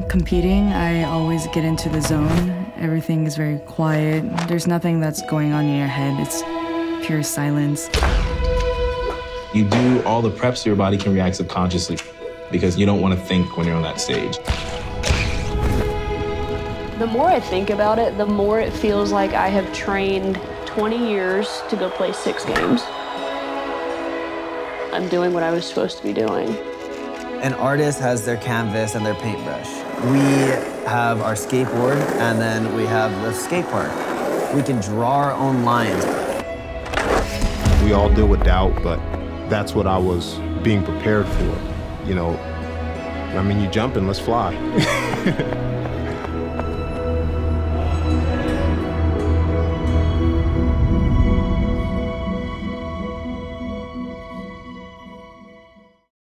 Competing, I always get into the zone. Everything is very quiet. There's nothing that's going on in your head. It's pure silence. You do all the preps so your body can react subconsciously because you don't want to think when you're on that stage. The more I think about it, the more it feels like I have trained 20 years to go play 6 games. I'm doing what I was supposed to be doing. An artist has their canvas and their paintbrush. We have our skateboard, and then we have the skate park. We can draw our own lines. We all deal with doubt, but that's what I was being prepared for. You know, I mean, you jumping, let's fly.